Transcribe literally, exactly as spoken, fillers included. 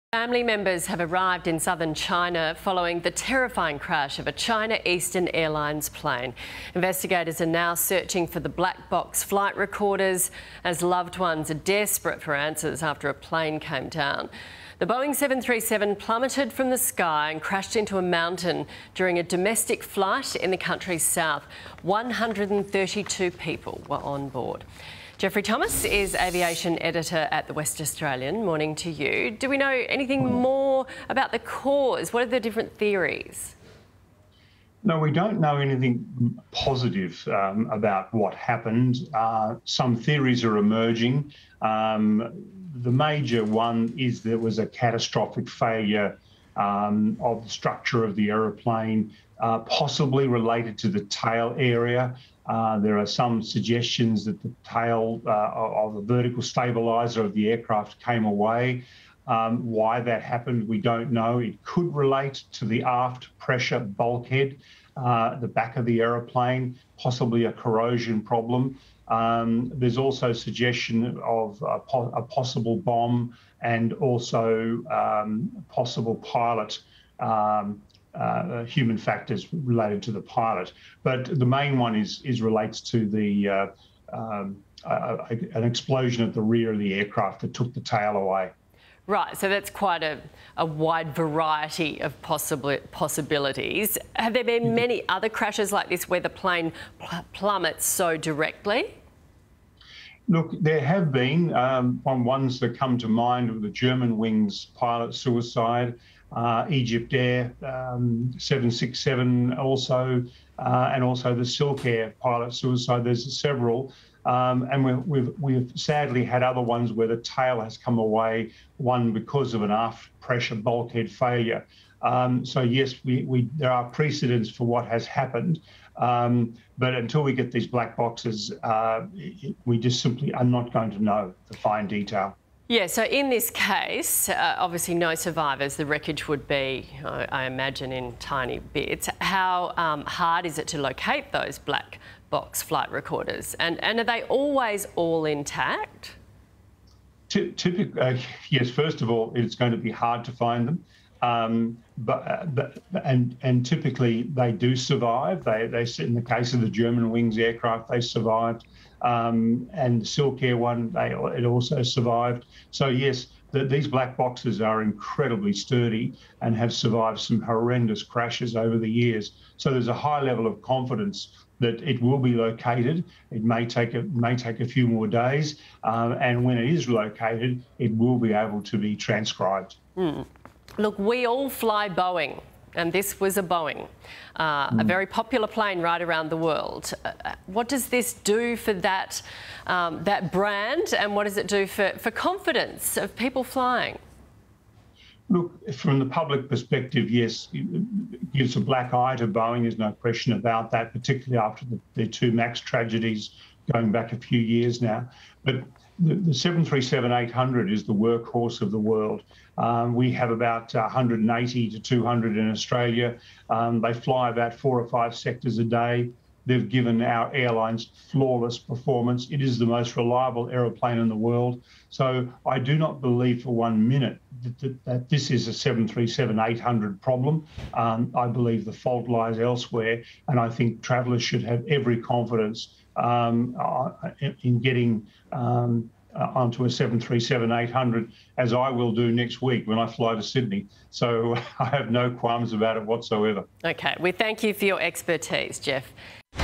Family members have arrived in southern China following the terrifying crash of a China Eastern Airlines plane. Investigators are now searching for the black box flight recorders as loved ones are desperate for answers after a plane came down. The Boeing seven thirty-seven plummeted from the sky and crashed into a mountain during a domestic flight in the country's south. one hundred thirty-two people were on board. Jeffrey Thomas is Aviation Editor at the West Australian. Morning to you. Do we know anything more about the cause? What are the different theories? No, we don't know anything positive um, about what happened. Uh, some theories are emerging. Um, the major one is there was a catastrophic failure um, of the structure of the aeroplane, uh, possibly related to the tail area. Uh, there are some suggestions that the tail uh, of the vertical stabiliser of the aircraft came away. Um, why that happened, we don't know. It could relate to the aft pressure bulkhead, uh, the back of the aeroplane, possibly a corrosion problem. Um, there's also suggestion of a, po a possible bomb and also um, possible pilot um, Uh, human factors related to the pilot, but the main one is is relates to the uh, um, uh, an explosion at the rear of the aircraft that took the tail away. Right, so that's quite a, a wide variety of possible possibilities. Have there been many other crashes like this where the plane pl plummets so directly? Look, there have been um, on ones that come to mind of the German wings pilot suicide. Uh, Egypt Air um, seven sixty-seven also, uh, and also the Silk Air pilot suicide. There's several, um, and we've, we've, we've sadly had other ones where the tail has come away, one because of an aft pressure bulkhead failure. Um, so yes, we, we, there are precedents for what has happened, um, but until we get these black boxes, uh, we just simply are not going to know the fine detail. Yeah, so in this case, uh, obviously no survivors. The wreckage would be, I, I imagine, in tiny bits. How um, hard is it to locate those black box flight recorders? And, and are they always all intact? Typically, uh, yes, first of all, it's going to be hard to find them. Um, but, uh, but and and typically they do survive. They they in the case of the German wings aircraft, they survived, um, and the Silk Air one, they it also survived. So yes, the, these black boxes are incredibly sturdy and have survived some horrendous crashes over the years. So there's a high level of confidence that it will be located. It may take a may take a few more days, um, and when it is located, it will be able to be transcribed. Mm. Look, we all fly Boeing, and this was a Boeing, uh, mm. a very popular plane right around the world. Uh, what does this do for that, um, that brand, and what does it do for, for confidence of people flying? Look, from the public perspective, yes, it gives a black eye to Boeing, there's no question about that, particularly after the, the two MAX tragedies going back a few years now. But the, the seven thirty-seven eight hundred is the workhorse of the world. Um, we have about one hundred eighty to two hundred in Australia. Um, they fly about four or five sectors a day. They've given our airlines flawless performance. It is the most reliable aeroplane in the world. So I do not believe for one minute that, that, that this is a seven thirty-seven eight hundred problem. Um, I believe the fault lies elsewhere, and I think travellers should have every confidence um, in getting um, onto a seven thirty-seven eight hundred, as I will do next week when I fly to Sydney. So I have no qualms about it whatsoever. Okay, we thank you for your expertise, Jeff.